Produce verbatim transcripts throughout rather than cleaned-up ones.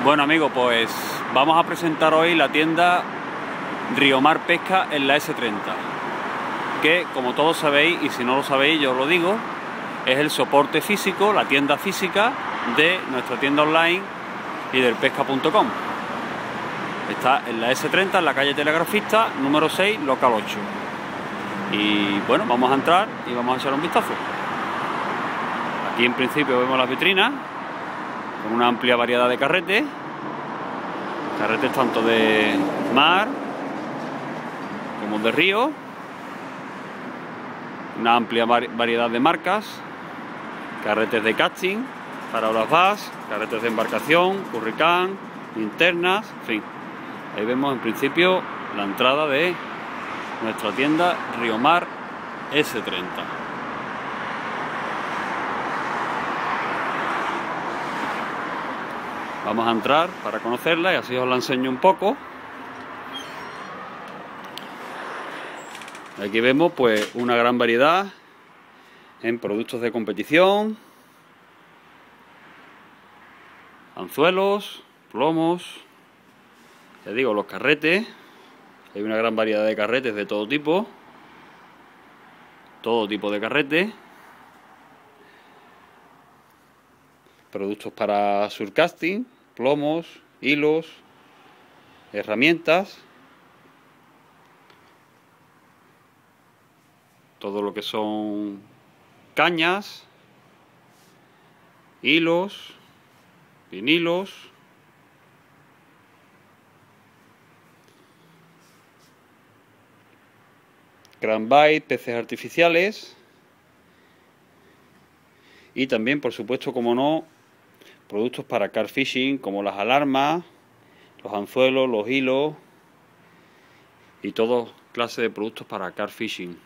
Bueno amigos, pues vamos a presentar hoy la tienda Riomar Pesca en la ese treinta, que como todos sabéis, y si no lo sabéis yo os lo digo, es el soporte físico, la tienda física de nuestra tienda online liderpesca punto com. Está en la ese treinta, en la calle Telegrafista, número seis, local ocho. Y bueno, vamos a entrar y vamos a echar un vistazo. Aquí en principio vemos las vitrinas con una amplia variedad de carretes, carretes tanto de mar como de río, una amplia variedad de marcas, carretes de casting, parábolas bass, carretes de embarcación, curricán, linternas, en fin. Ahí vemos en principio la entrada de nuestra tienda Riomar ese treinta. Vamos a entrar para conocerla y así os la enseño un poco. Aquí vemos pues una gran variedad en productos de competición, anzuelos, plomos, ya digo, los carretes. Hay una gran variedad de carretes de todo tipo, todo tipo de carretes, productos para surcasting, plomos, hilos, herramientas, todo lo que son cañas, hilos, vinilos, crankbait, peces artificiales y también, por supuesto, como no, productos para carp fishing como las alarmas, los anzuelos, los hilos y toda clase de productos para carp fishing.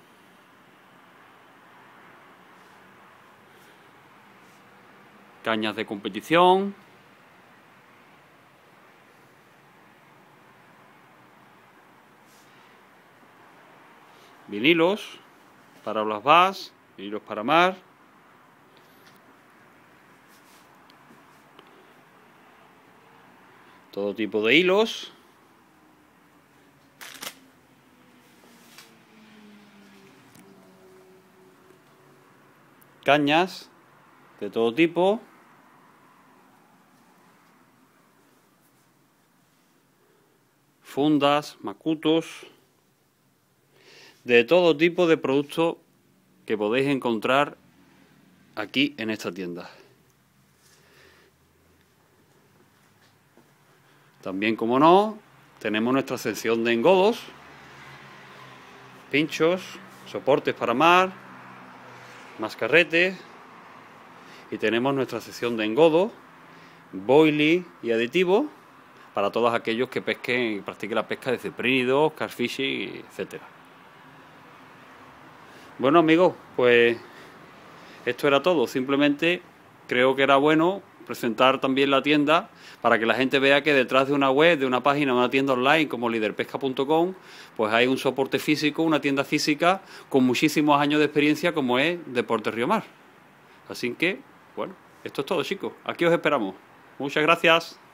Cañas de competición, vinilos, parábolas bass, vinilos para mar, todo tipo de hilos, cañas de todo tipo, fundas, macutos, de todo tipo de productos que podéis encontrar aquí en esta tienda. También, como no, tenemos nuestra sección de engodos, pinchos, soportes para mar, más carretes, y tenemos nuestra sección de engodos, boilie y aditivos para todos aquellos que pesquen y practiquen la pesca de ciprínidos, carp fishing, etcétera. Bueno amigos, pues esto era todo. Simplemente creo que era bueno presentar también la tienda para que la gente vea que detrás de una web, de una página, de una tienda online como liderpesca punto com, pues hay un soporte físico, una tienda física con muchísimos años de experiencia como es Deportes Riomar. Así que, bueno, esto es todo, chicos. Aquí os esperamos. Muchas gracias.